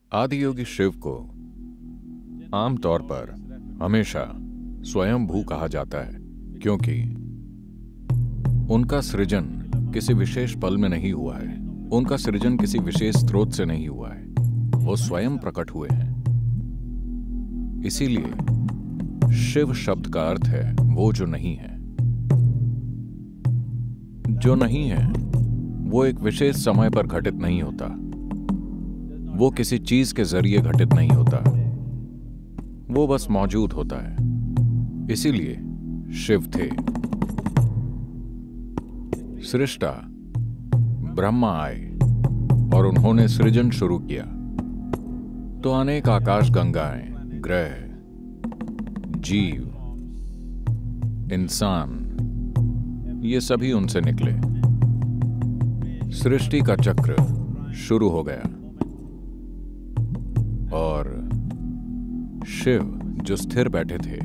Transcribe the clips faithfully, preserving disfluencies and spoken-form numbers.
आदियोगी शिव को आमतौर पर हमेशा स्वयंभू कहा जाता है, क्योंकि उनका सृजन किसी विशेष पल में नहीं हुआ है, उनका सृजन किसी विशेष स्रोत से नहीं हुआ है, वो स्वयं प्रकट हुए हैं। इसीलिए शिव शब्द का अर्थ है वो जो नहीं है। जो नहीं है वो एक विशेष समय पर घटित नहीं होता, वो किसी चीज के जरिए घटित नहीं होता, वो बस मौजूद होता है। इसीलिए शिव थे। सृष्टा ब्रह्मा आए और उन्होंने सृजन शुरू किया, तो अनेक आकाश गंगाएं, ग्रह, जीव, इंसान, ये सभी उनसे निकले। सृष्टि का चक्र शुरू हो गया और शिव जो स्थिर बैठे थे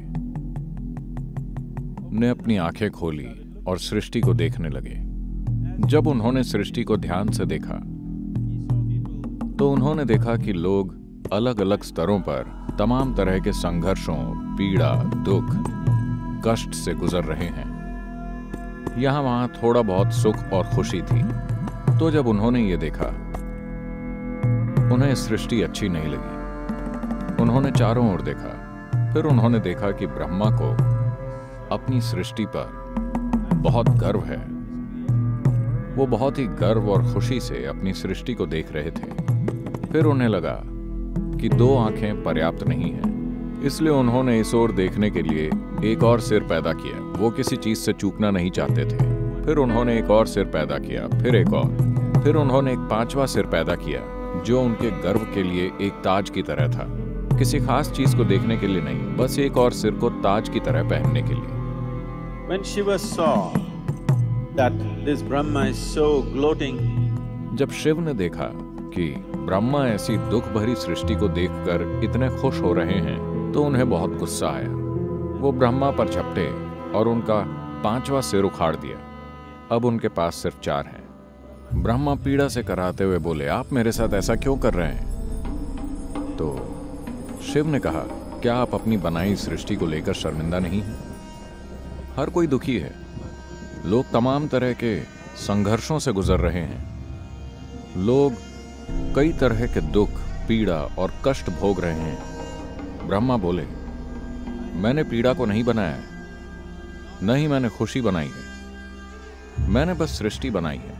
ने अपनी आंखें खोली और सृष्टि को देखने लगे। जब उन्होंने सृष्टि को ध्यान से देखा तो उन्होंने देखा कि लोग अलग अलग स्तरों पर तमाम तरह के संघर्षों, पीड़ा, दुख, कष्ट से गुजर रहे हैं। यहां वहां थोड़ा बहुत सुख और खुशी थी। तो जब उन्होंने ये देखा, उन्हें सृष्टि अच्छी नहीं लगी। उन्होंने चारों ओर देखा, फिर उन्होंने देखा कि ब्रह्मा को अपनी सृष्टि पर बहुत गर्व है। वो बहुत ही गर्व और खुशी से अपनी सृष्टि को देख रहे थे। फिर उन्हें लगा कि दो आंखें पर्याप्त नहीं हैं, इसलिए उन्होंने इस ओर देखने के लिए एक और सिर पैदा किया। वो किसी चीज से चूकना नहीं चाहते थे। फिर उन्होंने एक और सिर पैदा किया, फिर एक और, फिर उन्होंने एक पांचवा सिर पैदा किया जो उनके गर्व के लिए एक ताज की तरह था। किसी खास चीज को देखने के लिए नहीं, बस एक और सिर को ताज की तरह पहनने के लिए। When Shiva saw that this Brahma is so gloating, जब शिव ने देखा कि ब्रह्मा ऐसी दुख भरी सृष्टि को देखकर इतने खुश हो रहे हैं, तो उन्हें बहुत गुस्सा आया। वो ब्रह्मा पर झपटे और उनका पांचवा सिर उखाड़ दिया। अब उनके पास सिर्फ चार हैं। ब्रह्मा पीड़ा से कराते हुए बोले, आप मेरे साथ ऐसा क्यों कर रहे हैं? तो शिव ने कहा, क्या आप अपनी बनाई सृष्टि को लेकर शर्मिंदा नहीं हैं? हर कोई दुखी है। लोग तमाम तरह के संघर्षों से गुजर रहे हैं। लोग कई तरह के दुख, पीड़ा और कष्ट भोग रहे हैं। ब्रह्मा बोले, मैंने पीड़ा को नहीं बनाया है, न ही मैंने खुशी बनाई है, मैंने बस सृष्टि बनाई है।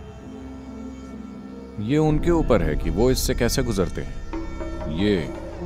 ये उनके ऊपर है कि वो इससे कैसे गुजरते हैं, ये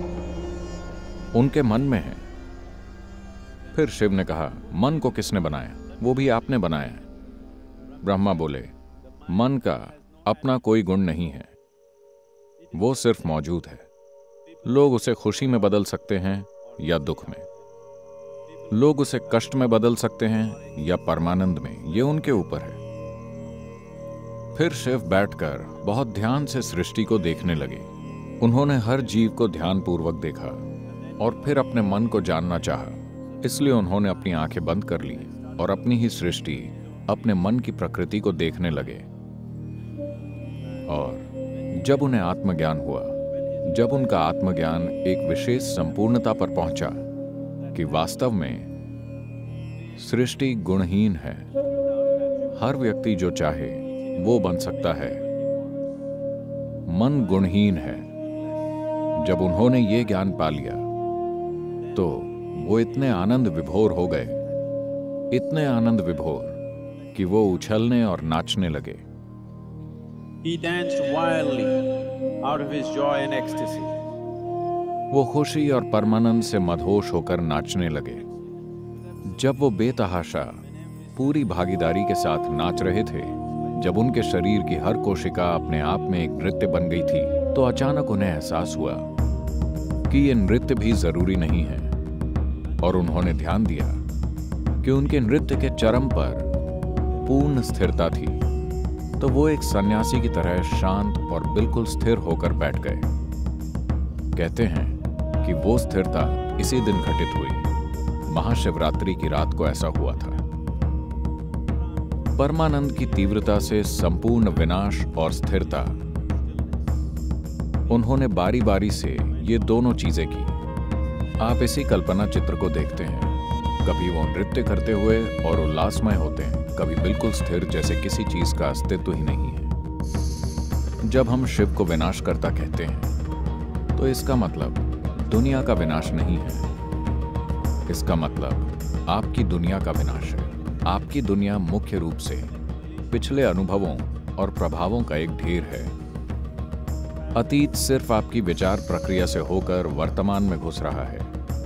उनके मन में है। फिर शिव ने कहा, मन को किसने बनाया? वो भी आपने बनाया है। ब्रह्मा बोले, मन का अपना कोई गुण नहीं है, वो सिर्फ मौजूद है। लोग उसे खुशी में बदल सकते हैं या दुख में, लोग उसे कष्ट में बदल सकते हैं या परमानंद में, ये उनके ऊपर है। फिर शिव बैठकर बहुत ध्यान से सृष्टि को देखने लगे। उन्होंने हर जीव को ध्यानपूर्वक देखा और फिर अपने मन को जानना चाहा। इसलिए उन्होंने अपनी आंखें बंद कर ली और अपनी ही सृष्टि, अपने मन की प्रकृति को देखने लगे। और जब उन्हें आत्मज्ञान हुआ, जब उनका आत्मज्ञान एक विशेष संपूर्णता पर पहुंचा कि वास्तव में सृष्टि गुणहीन है, हर व्यक्ति जो चाहे वो बन सकता है, मन गुणहीन है। जब उन्होंने ये ज्ञान पा लिया तो वो इतने आनंद विभोर हो गए, इतने आनंद विभोर कि वो उछलने और नाचने लगे। he danced wildly out of his joy and ecstasy. वो खुशी और परमानंद से मदहोश होकर नाचने लगे। जब वो बेतहाशा पूरी भागीदारी के साथ नाच रहे थे, जब उनके शरीर की हर कोशिका अपने आप में एक नृत्य बन गई थी, तो अचानक उन्हें एहसास हुआ कि ये नृत्य भी जरूरी नहीं है। और उन्होंने ध्यान दिया कि उनके नृत्य के चरम पर पूर्ण स्थिरता थी। तो वो एक सन्यासी की तरह शांत और बिल्कुल स्थिर होकर बैठ गए। कहते हैं कि वो स्थिरता इसी दिन घटित हुई। महाशिवरात्रि की रात को ऐसा हुआ था। परमानंद की तीव्रता से संपूर्ण विनाश और स्थिरता उन्होंने बारी बारी से ये दोनों चीजें की। आप इसी कल्पना चित्र को देखते हैं, कभी वो नृत्य करते हुए और उल्लासमय होते हैं, कभी बिल्कुल स्थिर जैसे किसी चीज का अस्तित्व ही नहीं है। जब हम शिव को विनाशकर्ता कहते हैं तो इसका मतलब दुनिया का विनाश नहीं है, इसका मतलब आपकी दुनिया का विनाश है। आपकी दुनिया मुख्य रूप से पिछले अनुभवों और प्रभावों का एक ढेर है। अतीत सिर्फ आपकी विचार प्रक्रिया से होकर वर्तमान में घुस रहा है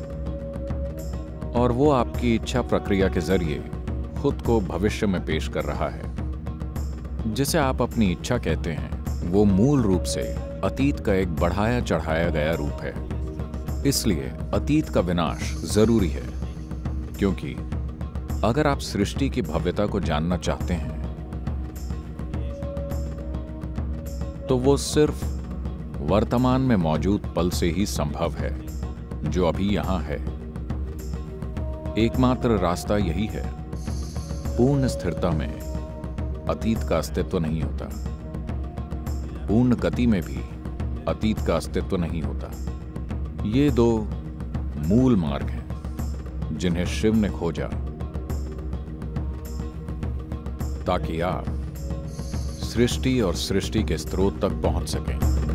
और वो आपकी इच्छा प्रक्रिया के जरिए खुद को भविष्य में पेश कर रहा है। जिसे आप अपनी इच्छा कहते हैं वो मूल रूप से अतीत का एक बढ़ाया चढ़ाया गया रूप है। इसलिए अतीत का विनाश जरूरी है, क्योंकि अगर आप सृष्टि की भव्यता को जानना चाहते हैं तो वो सिर्फ वर्तमान में मौजूद पल से ही संभव है, जो अभी यहां है। एकमात्र रास्ता यही है। पूर्ण स्थिरता में अतीत का अस्तित्व नहीं होता, पूर्ण गति में भी अतीत का अस्तित्व नहीं होता। ये दो मूल मार्ग हैं जिन्हें शिव ने खोजा ताकि आप सृष्टि और सृष्टि के स्रोत तक पहुंच सकें।